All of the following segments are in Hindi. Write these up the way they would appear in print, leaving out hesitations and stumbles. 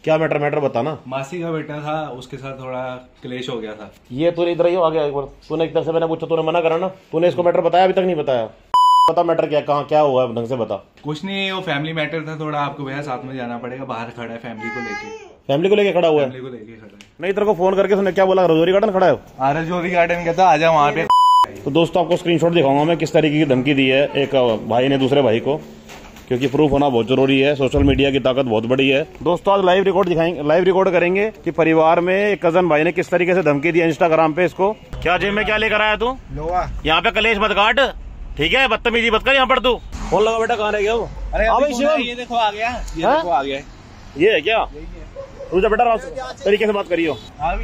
क्या मैटर मैटर बता ना। मासी का बेटा था, उसके साथ थोड़ा क्लेश हो गया था। ये तूने इधर ही आ गया एक बार। तूने एक तरह से मैंने पूछा, तूने मना करा ना। तूने इसको मैटर बताया, अभी तक नहीं बताया। बता मैटर क्या, कहाँ क्या हुआ ढंग से बता। कुछ नहीं, वो फैमिली मैटर था थोड़ा। आपको भैया साथ में जाना पड़ेगा, बाहर खड़ा है फैमिली को लेके। फैमिली को लेके खड़ा हुआ है? फैमिली को लेके खड़ा है। नहीं, तेरे को फोन करके उसने क्या बोला? रजौरी गार्डन खड़ा है। रजौरी गार्डन कहता आ जा वहाँ पे। तो दोस्तों आपको स्क्रीनशॉट दिखाऊंगा मैं किस तरीके की धमकी दी है एक भाई ने दूसरे भाई को, क्योंकि प्रूफ होना बहुत जरूरी है। सोशल मीडिया की ताकत बहुत बड़ी है। दोस्तों आज लाइव रिकॉर्ड करेंगे कि परिवार में एक कजन भाई ने किस तरीके से धमकी दी है इंस्टाग्राम पे इसको। क्या जेब में क्या लेकर आया तू? लोहा। यहाँ पे कलेश मत काट, ठीक है? बदतमीजी मत कर यहाँ पर तू। फोन लगा बेटा, कहाँ रह गया वो? अरे ये देखो आ गया, ये देखो आ गया। ये है क्या? रुक जा बेटा, तरीके से बात करियो।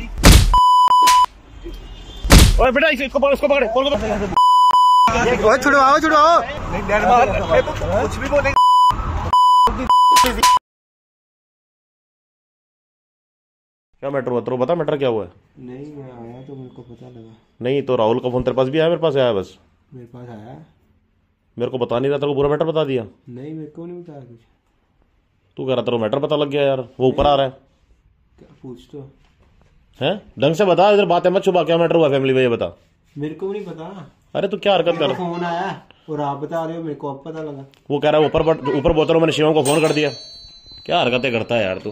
ओए बेटा इसको पकड़, इसको पकड़, छुड़वाओ छुड़वाओ। कुछ भी बोले। क्या मैटर हुआ? तेरे बता मैटर क्या हुआ है? नहीं मैं आया तो मेरे को पता लगा। नहीं तो राहुल का फोन तेरे पास भी आया? मेरे पास आया बस। मेरे पास आया। मेरे को बता नहीं रहा, तेरे को पूरा मैटर बता दिया? नहीं मेरे को नहीं बताया कुछ। तू कह रहा तेरे को मैटर पता लग गया यार, वो ऊपर आ रहा है। क्या पूछ तो हैं? ढंग से बता, इधर बातें मत छुपा। क्या मैटर हुआ फैमिली में, ये बता। मेरे को नहीं पता। अरे तू क्या हरकत कर? फोन आया और आप बता रहे हो, मेरे को अब पता लगा। वो कह रहा है ऊपर बोतलों, मैंने शिवम को फोन कर दिया। क्या हरकतें करता है यार तू।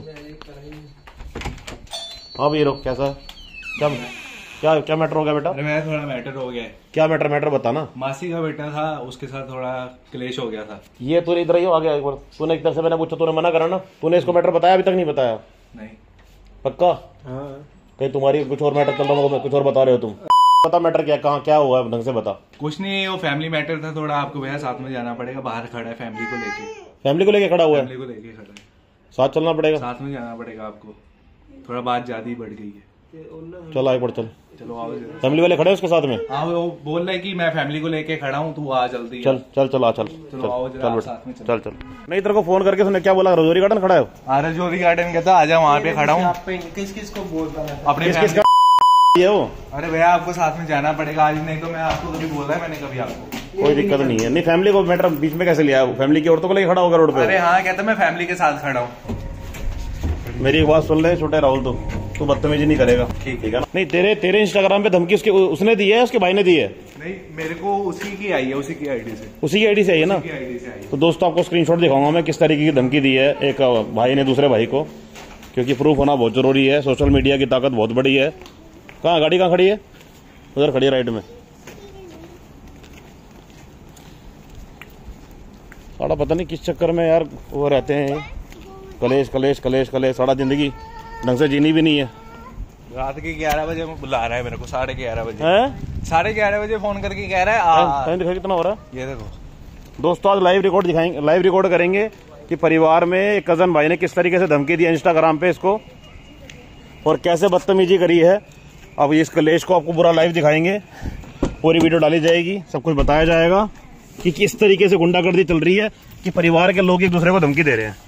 हाँ भैया कैसा क्या क्या क्या मैटर हो गया बेटा? अरे मैं थोड़ा मैटर हो गया। क्या मैटर बता ना। मासी का बेटा था, उसके साथ थोड़ा क्लेश हो गया था। ये तूने इधर ही आ गया एक बार। तूने एक तरह से मैंने पूछा, तूने मना करा ना। तूने इसको मैटर बताया, अभी तक नहीं बताया? नहीं। पक्का? हाँ। कहीं तुम्हारी कुछ और मैटर चल रहा होगा, कुछ और बता रहे हो तुम। बता मैटर क्या, कहाँ क्या हुआ है ढंग से बता। कुछ नहीं, वो फैमिली मैटर था थोड़ा। आपको भैया साथ में जाना पड़ेगा, बाहर खड़ा है फैमिली को लेके। फैमिली को लेके खड़ा हुआ है? फैमिली को लेके खड़ा है। साथ चलना पड़ेगा? साथ में जाना पड़ेगा आपको। थोड़ा बात ज्यादा ही बढ़ गई है। चल आगे बढ़, चल। चलो आओ। फैमिली वाले खड़े हैं उसके साथ में? हाँ वो बोल रहा है कि मैं फैमिली को लेके खड़ा हूँ, तू आ जल्दी। चल चल चल आ, चल चलो आओ चल जरा बेटा, साथ में चलो। चल चल। नहीं तेरे को फोन करके उसने क्या बोला? रजौरी गार्डन खड़ा है? रजौरी गार्डन कहता आ जा वहाँ पे खड़ा हूँ। किस किस को बोलता है? अपने किसका ये वो? अरे भैया आपको साथ में जाना पड़ेगा आज, नहीं तो मैं आपको कभी बोला है मैंने कभी आपको? कोई दिक्कत नहीं है। नहीं फैमिली को मैटर बीच में कैसे लिया? फैमिली की औरतों को लेके खड़ा होगा रोड पे? अरे हाँ कहता मैं फैमिली के साथ खड़ा हूँ। मेरी एक बात सुन ले छोटे राहुल, तू बदतमीजी नहीं करेगा, ठीक है ना? नहीं तेरे इंस्टाग्राम पे धमकी उसने दी है, उसके भाई ने दी है? नहीं मेरे को उसी की आई है, उसी की आईडी से। उसी की आईडी से आई है ना? तो दोस्तों आपको स्क्रीनशॉट दिखाऊंगा मैं किस तरीके की धमकी दी है एक भाई ने दूसरे भाई को, क्योंकि प्रूफ होना बहुत जरूरी है। सोशल मीडिया की ताकत बहुत बड़ी है। कहाँ गाड़ी कहाँ खड़ी है? उधर खड़ी है राइट में। साड़ा पता नहीं किस चक्कर में यार वो रहते हैं। कलेश कलेश कलेश कलेश, सारा जिंदगी ढंग से जीनी भी नहीं है। रात के 11 बजे बुला रहा है मेरे को, 11:30 बजे। 11:30 बजे फोन करके कह रहा है देखो कितना हो रहा है। ये देखो दोस्तों आज लाइव रिकॉर्ड करेंगे कि परिवार में एक कजन भाई ने किस तरीके से धमकी दी है इंस्टाग्राम पे इसको, और कैसे बदतमीजी करी है। अब इस कलेश को आपको पूरा लाइव दिखाएंगे, पूरी वीडियो डाली जाएगी, सब कुछ बताया जाएगा कि किस तरीके से गुंडागर्दी चल रही है, कि परिवार के लोग एक दूसरे को धमकी दे रहे हैं।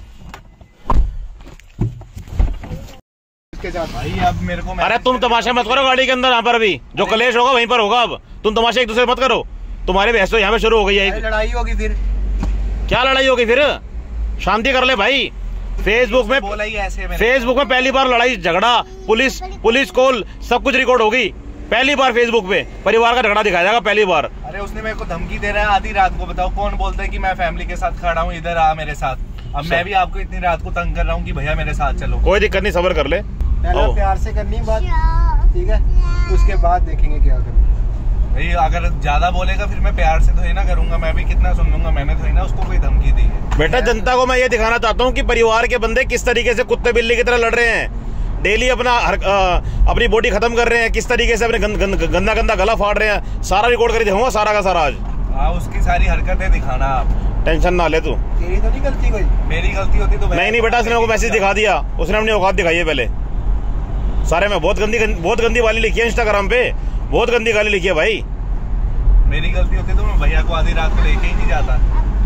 भाई अब मेरे को अरे तुम तमाशा मत करो गाड़ी के अंदर, यहाँ पर अभी जो कलेश होगा वहीं पर होगा। अब तुम तमाशा एक दूसरे मत करो, तुम्हारे बहस तो यहाँ पे शुरू हो गई है। लड़ाई होगी फिर? क्या लड़ाई होगी फिर? शांति कर ले भाई। फेसबुक में पहली बार लड़ाई झगड़ा, पुलिस कॉल सब कुछ रिकॉर्ड होगी। पहली बार फेसबुक पे परिवार का झगड़ा दिखाया जाएगा, पहली बार। अरे उसने मेरे को धमकी दे रहा है आधी रात को। बताओ कौन बोलता है कि मैं फैमिली के साथ खड़ा हूँ, इधर आ मेरे साथ। अब मैं भी आपको इतनी रात को तंग कर रहा हूँ कि भैया मेरे साथ चलो। कोई दिक्कत नहीं, सब्र कर ले। पहले प्यार से करनी बात, ठीक है? उसके बाद देखेंगे क्या करना। भाई अगर ज्यादा बोलेगा फिर मैं प्यार से तो ही ना करूंगा, मैं भी कितना सुन लूंगा। मैंने तो ही ना उसको कोई धमकी दी है। बेटा जनता को मैं ये दिखाना चाहता हूँ कि परिवार के बंदे किस तरीके से कुत्ते बिल्ली की तरह लड़ रहे हैं। डेली अपनी बॉडी खत्म कर रहे हैं, किस तरीके से अपने गंदा गला फाड़ रहे हैं। सारा रिकॉर्ड कर दिखाऊंगा, सारा का सारा आज। हाँ उसकी सारी हरकतें दिखाना आप। टेंशन ना ले तू। तेरी तो नहीं गलती कोई? मेरी गलती होती तो नहीं बेटा, उसने मेरे को मैसेज दिखा दिया, उसने अपनी औकात दिखाई है पहले सारे में। बहुत गंदी वाली लिखी है इंस्टाग्राम पे, बहुत गंदी गाली लिखी है भाई। मेरी गलती होती तो मैं भैया को आधी रात को लेके ही नहीं जाता।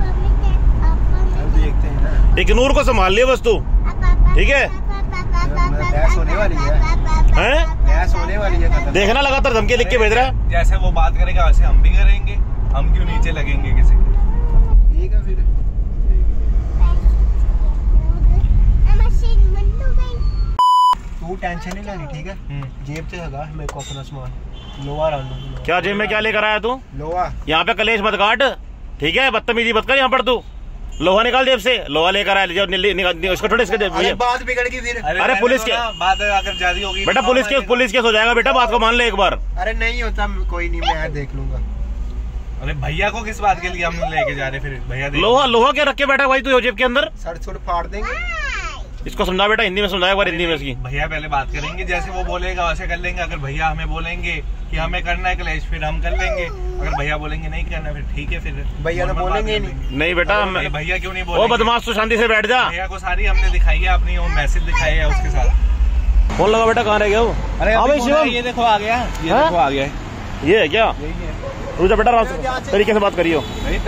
देखते हैं ना। एक नूर को संभाल लिया बस तू, ठीक है? बहस होने वाली है। बहस होने वाली है। देखना लगातार धमकी लिख के भेज रहा है। जैसे वो बात करेगा वैसे हम भी करेंगे, हम क्यों नीचे लगेंगे किसी के? ठीक है फिर। टेंशन नहीं लेनी, ठीक है। जेब से लगा मेरे को अपना सामान, लोहा डालना। क्या जेब में क्या लेकर आया तू? लोहा। यहाँ पे कलेश मत काट, ठीक है, बदतमीजी मत कर यहाँ पर तू। लोहा निकाल जेब से, लोहा लेकर आया, उसको थोड़े इसके बात बिगड़ गई फिर। अरे पुलिस के बात अगर ज्यादा होगी बेटा, पुलिस केस हो जाएगा बेटा, बात को मान ले एक बार। अरे नहीं होता, कोई नहीं, मैं देख लूंगा। अरे भैया को किस बात के लिए हम लेके जा रहे फिर? भैया लोहा क्या रख के बैठा भाई तू जेब के अंदर? सर छोड़ फाड़ देंगे। इसको समझा बेटा, हिंदी में समझा एक बार, हिंदी में इसकी। भैया पहले बात करेंगे, जैसे वो बोलेगा वैसे कर लेंगे। अगर भैया हमें बोलेंगे कि हमें करना है क्लैश, फिर हम कर लेंगे। अगर भैया बोलेंगे नहीं करना, फिर ठीक है, फिर भैया तो बोलेंगे नहीं बेटा। भैया क्यों नहीं बोलेंगे? ओ बदमाश, तू शांति से बैठ जा। भैया को सारी हमने दिखाई है, अपनी वो मैसेज दिखाई है उसके साथ। फोन लगा बेटा, कहाँ रह गया वो? अरे हाँ भाई शिवम, ये देखो आ गया, ये देखो आ गया। ये है क्या? रुक जा बेटा, तरीके से बात करियो।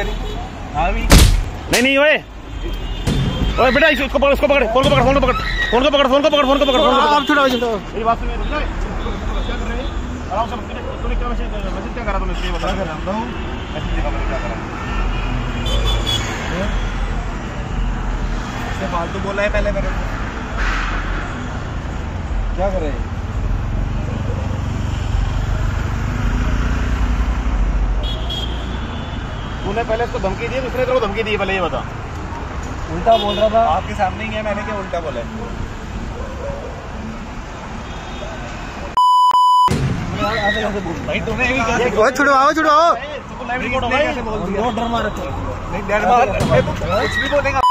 नहीं ओए ओए बेटा, इसको पकड़, फोन को पकड़, फोन को पकड़, फोन को पकड़, फोन को पकड़, फोन को पकड़, फोन को पकड़। छुड़ाओ मेरी बात सुन, रुक जा। क्या कर रहे हैं? आराम से। तूने क्या मैसेज क्या करा? तुमने इसलिए बता रहा हूं, मैसेज देखा मैंने क्या करा। इससे फालतू बोला है पहले मेरे को। क्या कर रहे हैं? तूने पहले इसको धमकी दी, दूसरे को धमकी दी, पहले ये बता। उल्टा बोल रहा था आपके सामने ही है, मैंने क्या उल्टा बोला? भाई तूने छुड़वाओ कुछ भी बोलेगा।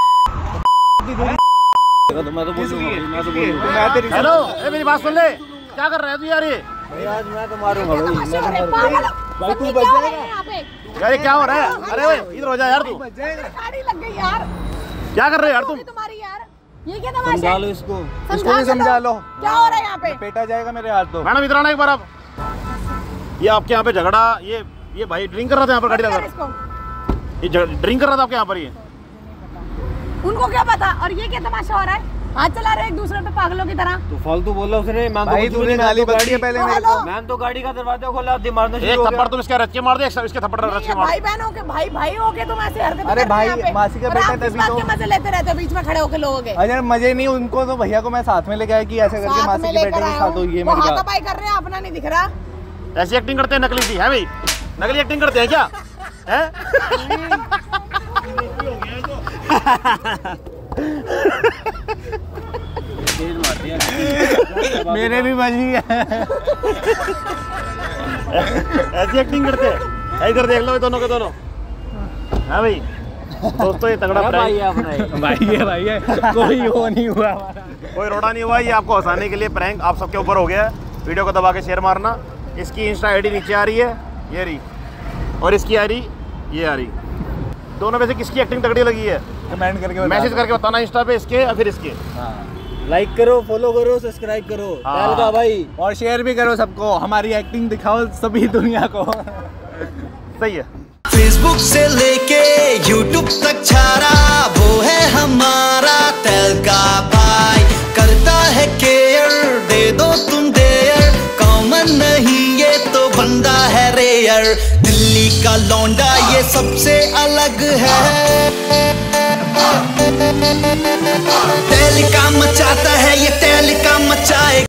हेलो, मेरी बात सुन ले, क्या कर रहा है तू यार? ये आज मैं तो मारूंगा भाई तू बच जाएगा। यार क्या हो रहा है? अरे इधर हो जा यार, तू गाड़ी लग गई यार। क्या कर रहे हो यार तुम? तुम्हारी यार, ये क्या तमाशा? समझा लो इसको भी समझा लो। क्या हो रहा है यहाँ पे? पेटा जाएगा मेरे हाथ। तो मैडम इधर आना एक बार आप। ये आपके यहाँ पे झगड़ा, ये भाई ड्रिंक कर रहा था यहाँ पर गाड़ी लगा, ये ड्रिंक कर रहा था आपके यहाँ पर। ये उनको क्या पता? और ये क्या तमाशा हो रहा है? हाथ चला रहे एक दूसरे पे पागलों की तरह। तो फालतू बोला उसने। भाई तूने गाली बकरी पहले मेरे को। मैम तो गाड़ी का दरवाजा खोला, मारना शुरू एक हो थप्पड़ तुम इसके रच्चे मार दे, इसके थप्पड़ रच्चे मार। भाई बहन होके, भाई होके तुम ऐसे हरकत। अरे भाई मासी का बेटा तभी तो मजे लेते रहते हो बीच में खड़े होके लोगों के। अरे मजे नहीं उनको, तो भैया को मैं साथ में लेके आया कि ऐसे करके मासी के बेटे के साथ हो। ये मेरी बात हाथापाई कर रहे हैं, अपना नहीं दिख रहा। ऐसी एक्टिंग करते हैं नकली सी है भाई, नकली एक्टिंग करते हैं क्या? है मेरे भी बजी है। ऐसी एक्टिंग करते हैं। इधर देख लो दोनों के दोनों। हाँ भाई दोस्तों, ये तगड़ा भाई है कोई वो नहीं हुआ, कोई रोड़ा नहीं हुआ। ये आपको हंसाने के लिए प्रैंक आप सबके ऊपर हो गया है। वीडियो को दबा के शेयर मारना। इसकी इंस्टा आईडी नीचे आ रही है, ये रही, और इसकी आ रही, ये आ रही। दोनों में से किसकी एक्टिंग तगड़ी लगी है? कमेंट करके मैसेज करके बताना इंस्टा पे, इसके या फिर इसके। लाइक करो, फॉलो करो, सब्सक्राइब करो का भाई, और शेयर भी करो सबको। हमारी एक्टिंग दिखाओ सभी दुनिया को। सही है। फेसबुक से लेके यूट्यूब तक छारा, वो है हमारा तेल का भाई। करता है केयर, दे दो तुम देयर। कॉमन नहीं ये तो बंदा है रेयर। दिल्ली का लौंडा ये सबसे अलग है। तेल का मचाता है ये, तेल का मचाए।